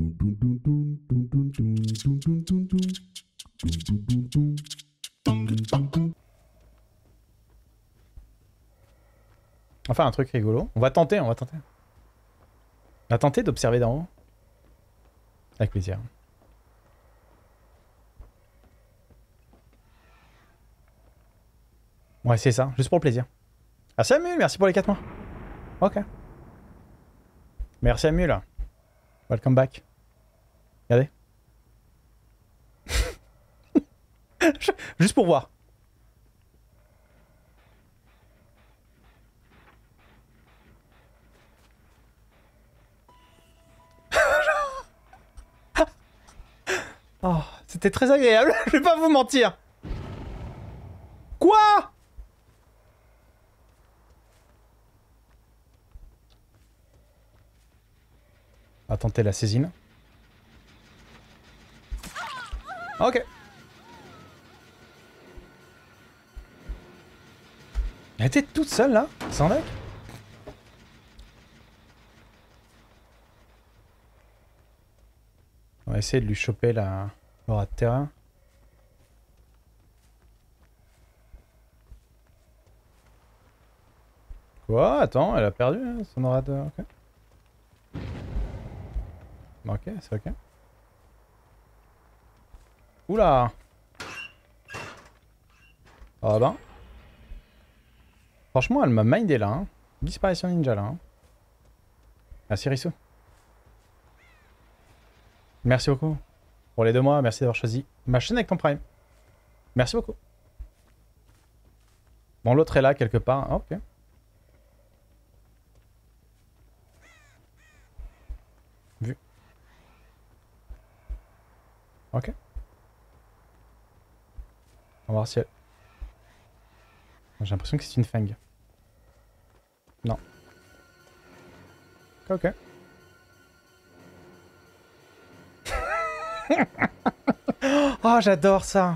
Enfin, un truc rigolo. On va tenter, on va tenter. On va tenter d'observer d'en haut. Avec plaisir. Ouais, c'est ça, juste pour le plaisir. Ah, Samuel, merci pour les 4 mois. Ok. Merci Samuel. Welcome back. Regardez. Juste pour voir. Oh, c'était très agréable, je vais pas vous mentir. Quoi? On va tenter la saisine. Ok. Elle était toute seule là, sans deck. On va essayer de lui choper la l'aura de terrain. Quoi? Attends, elle a perdu hein, son aura de... Ok. Ok, c'est ok. Oula! Ah ben. Franchement, elle m'a mindé là. Hein. Disparition ninja là. Hein. Merci Rissou. Merci beaucoup. Pour les 2 mois, merci d'avoir choisi ma chaîne avec ton prime. Merci beaucoup. Bon, l'autre est là quelque part. Ah, ok. Vu. Ok. On va voir si elle... J'ai l'impression que c'est une fang. Non. Ok. Oh, j'adore ça.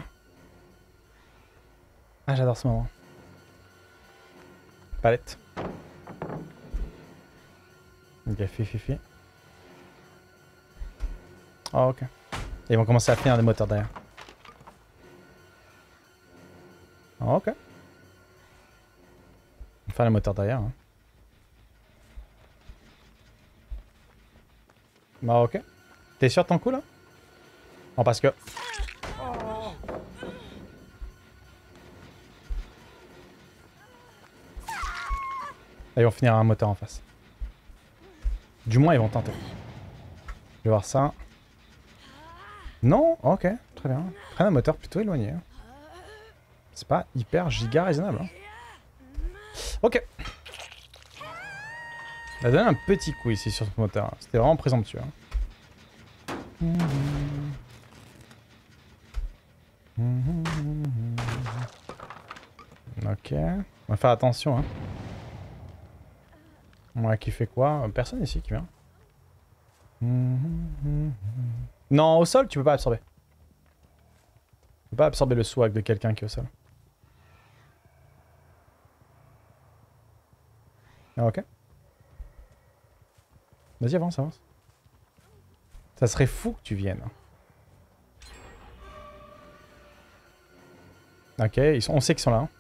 Ah, j'adore ce moment. Palette. Ok, fifi. Oh, ok. Et ils vont commencer à finir des moteurs derrière. Oh, ok. On va faire les moteurs derrière. Hein. Bah, ok. T'es sûr de ton coup là? Non, parce que... Là, ils vont finir un moteur en face. Du moins, ils vont tenter. Je vais voir ça. Non? Ok, très bien. Prenne un moteur plutôt éloigné. C'est pas hyper giga raisonnable. Hein. Ok. Elle a donné un petit coup ici sur ce moteur. C'était vraiment présomptueux. Hein. Ok. On va faire attention. Hein. Ouais, qui fait quoi? Personne ici qui vient. Non, au sol, tu peux pas absorber. Tu peux pas absorber le swag de quelqu'un qui est au sol. Ah, ok. Vas-y, avance, avance. Ça serait fou que tu viennes. Ok, on sait qu'ils sont là. Hein.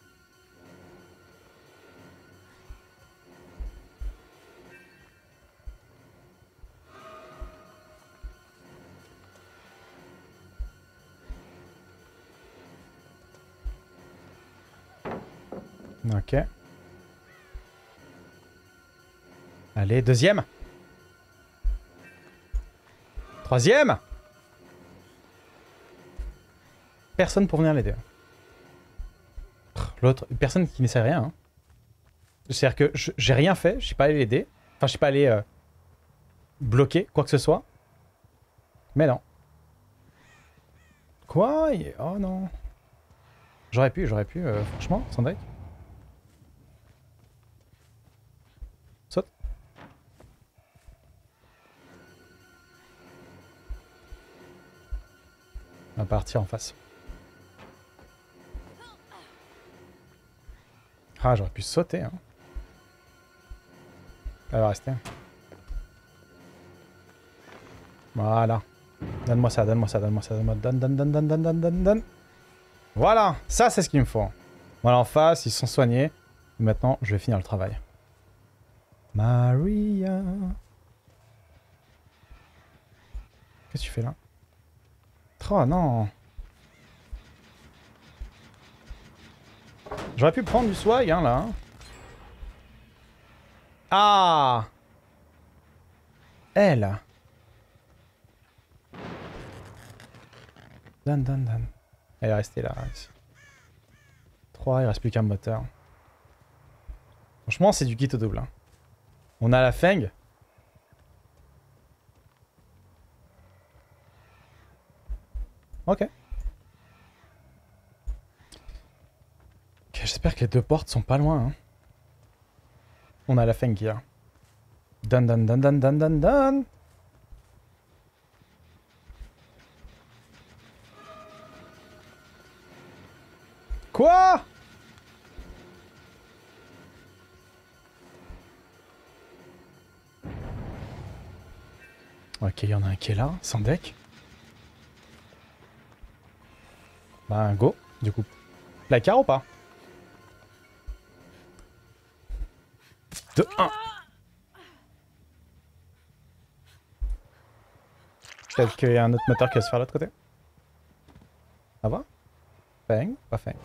Ok. Allez, deuxième. Troisième. Personne pour venir l'aider. L'autre, personne qui ne sait rien. Hein. C'est-à-dire que j'ai rien fait, je suis pas allé l'aider. Enfin, je suis pas allé bloquer quoi que ce soit. Mais non. Quoi? Oh non. J'aurais pu, franchement, sans deck. Saute. On va partir en face. Ah, j'aurais pu sauter. Hein. Elle va rester. Voilà. Donne-moi ça, donne-moi ça, donne-moi ça, donne-moi... Donne, donne, donne, donne, donne, donne, donne, donne. Voilà, ça c'est ce qu'il me faut. Voilà, en face, ils sont soignés. Maintenant, je vais finir le travail. Maria. Qu'est-ce que tu fais là? Oh non. J'aurais pu prendre du swag, hein, là. Ah! Elle. Dan, dan, dan. Elle est restée là. Ici. 3, il reste plus qu'un moteur. Franchement, c'est du kit au double. Hein. On a la Feng. Ok. J'espère que les deux portes sont pas loin. Hein. On a la Feng qui est là. Dan dan dan dan dan dan dan. Quoi? Ok, il y en a un qui est là, sans deck. Bah, go, du coup. Placard ou pas? 2, 1. Peut-être qu'il y a un autre moteur qui va se faire de l'autre côté. Ça va? Feng, pas Feng.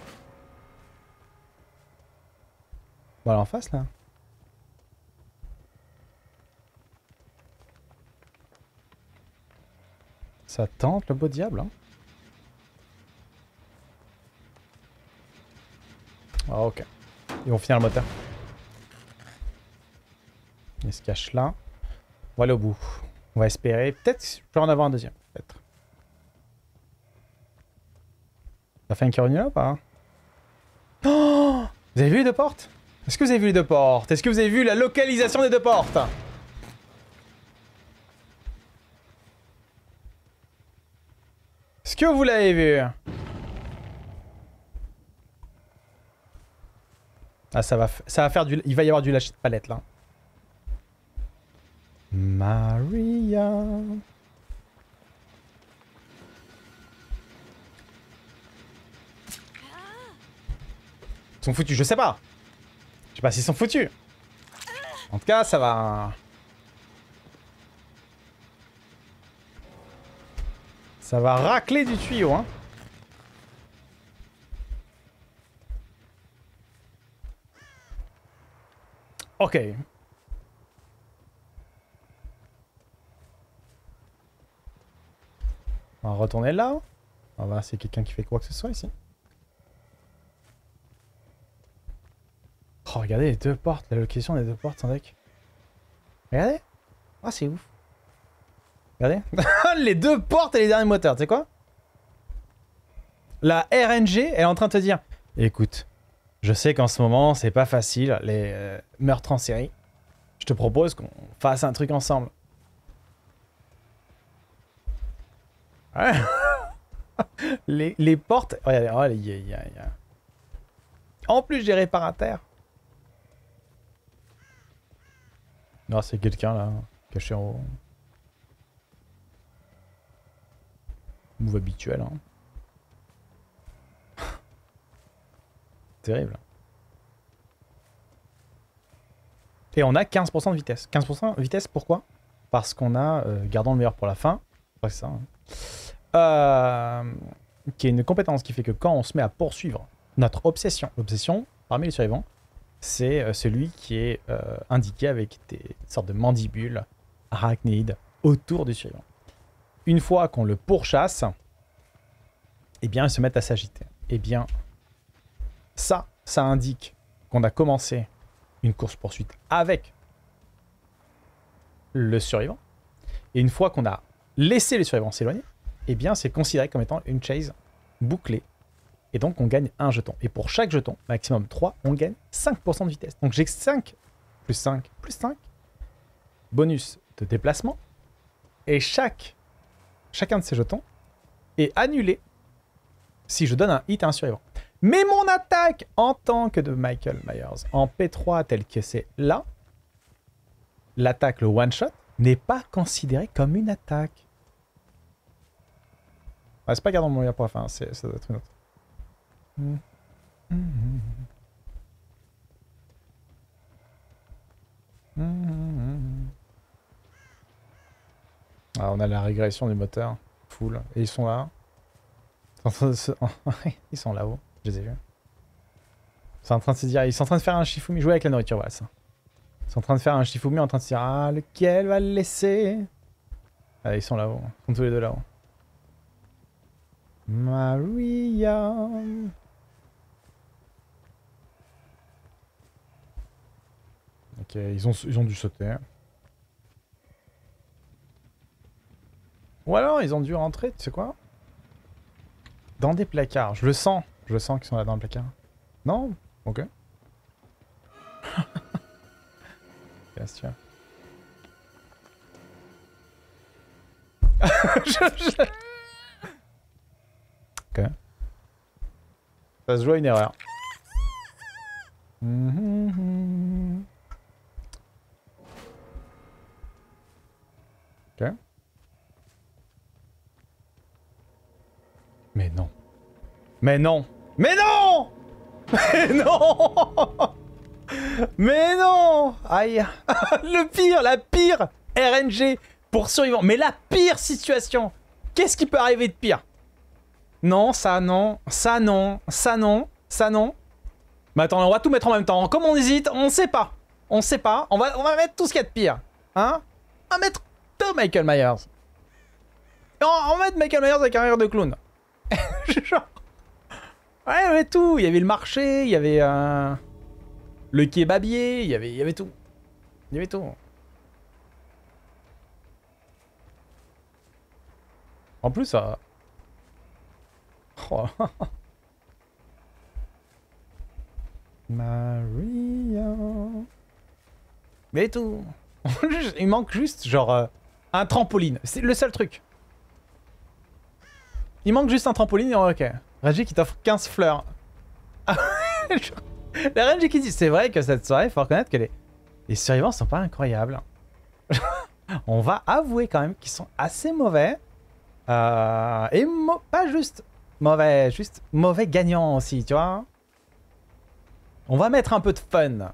Voilà en face là. Ça tente le beau diable. Hein. Ah, ok. Ils vont finir le moteur. Il se cache là. On va aller au bout. On va espérer. Peut-être je peux en avoir un deuxième. Peut-être. Ça fait un qui est revenu là ou pas? Oh! Vous avez vu les deux portes? Est-ce que vous avez vu les deux portes? Est-ce que vous avez vu la localisation des deux portes? Est-ce que vous l'avez vu? Ah, ça va faire du... Il va y avoir du lâcher de palette, là. Maria... Ils sont foutus, je sais pas. Je sais pas s'ils sont foutus. En tout cas, ça va... Ça va racler du tuyau, hein. Ok. On va retourner là. On va voir s'il y a quelqu'un qui fait quoi que ce soit ici. Oh, regardez les deux portes, la location des deux portes sans deck. Regardez. Ah, c'est ouf. Regardez. Les deux portes et les derniers moteurs, tu sais quoi? La RNG, elle est en train de te dire, écoute, je sais qu'en ce moment, c'est pas facile, les meurtres en série. Je te propose qu'on fasse un truc ensemble. Ouais. les portes... Regardez, oh, y a... En plus, j'ai réparateurs. Non, c'est quelqu'un là, caché en haut. Move habituel. Hein. Terrible. Et on a 15% de vitesse. 15% de vitesse, pourquoi? Parce qu'on a, gardons le meilleur pour la fin, je crois que c'est ça, hein. Qui est une compétence qui fait que quand on se met à poursuivre notre obsession, l'obsession, parmi les survivants, c'est celui qui est indiqué avec des sortes de mandibules arachnides autour du survivant. Une fois qu'on le pourchasse, eh bien, ils se mettent à s'agiter. Eh bien, ça indique qu'on a commencé une course-poursuite avec le survivant. Et une fois qu'on a laissé le survivant s'éloigner, eh bien, c'est considéré comme étant une chase bouclée. Et donc, on gagne un jeton. Et pour chaque jeton, maximum 3, on gagne 5% de vitesse. Donc, j'ai 5 plus 5 plus 5. Bonus de déplacement. Et chacun de ces jetons est annulé si je donne un hit à un survivant. Mais mon attaque en tant que de Michael Myers en P3 tel que c'est là, l'attaque, le one-shot, n'est pas considéré comme une attaque. Ah, c'est pas gardons le meilleur pour la fin, ça doit être une autre. Ah, on a la régression du moteur. Full. Et ils sont là. Ils sont là-haut. Je les ai vus. Ils sont en train de se dire... Ils sont en train de faire un Shifumi. Jouer avec la nourriture, voilà ça. Ils sont en train de faire un Shifumi en train de se dire... Ah, lequel va le laisser? Ah, ils sont là-haut. Ils sont tous les deux là-haut. Maria... Ok, ils ont dû sauter. Ou alors ils ont dû rentrer, tu sais quoi? Dans des placards. Je le sens qu'ils sont là dans le placard. Non? Ok. Bien sûr. Ok. Ça se joue à une erreur. Ok. Mais non. Mais non. Mais non. Mais non. Mais non. Aïe. Le pire, la pire RNG pour survivants. Mais la pire situation. Qu'est-ce qui peut arriver de pire? Non, ça non. Ça non. Ça non. Ça non. Mais attends, on va tout mettre en même temps. Comme on hésite, on sait pas. On sait pas. On va mettre tout ce qu'il y a de pire. Hein? On va mettre tout Michael Myers. On va mettre Michael Myers avec un rire de clown. Genre... Ouais, il y avait tout. Il y avait le marché, il y avait le kebabier, il y avait tout. Il y avait tout. En plus, ça... Oh. Maria... Mais tout. Il manque juste, genre, un trampoline. C'est le seul truc. Il manque juste un trampoline et ok. Reggie qui t'offre 15 fleurs. La Reggie qui dit, c'est vrai que cette soirée, il faut reconnaître que les survivants sont pas incroyables. On va avouer quand même qu'ils sont assez mauvais. Et pas juste mauvais, juste mauvais gagnants aussi, tu vois. On va mettre un peu de fun.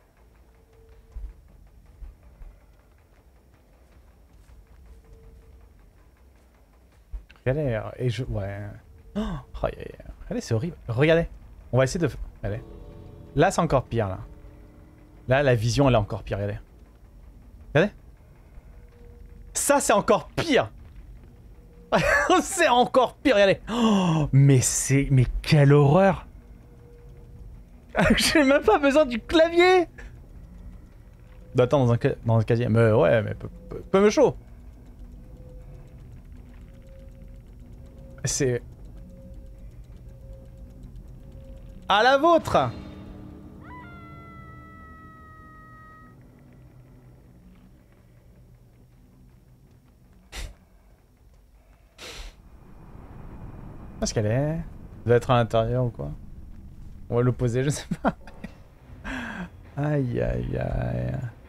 Regardez, et je... Ouais... Oh, regardez, c'est horrible. Regardez. On va essayer de... Regardez. Là, c'est encore pire, là. Là, la vision, elle est encore pire, regardez. Regardez. Ça, c'est encore pire. C'est encore pire, regardez. Oh, mais c'est... Mais quelle horreur. J'ai même pas besoin du clavier. Attends, dans un casier. Mais ouais, mais peu me chaud. C'est... À la vôtre. Est-ce qu'elle est? Elle doit être à l'intérieur ou quoi? On va l'opposer, je sais pas. Aïe aïe aïe.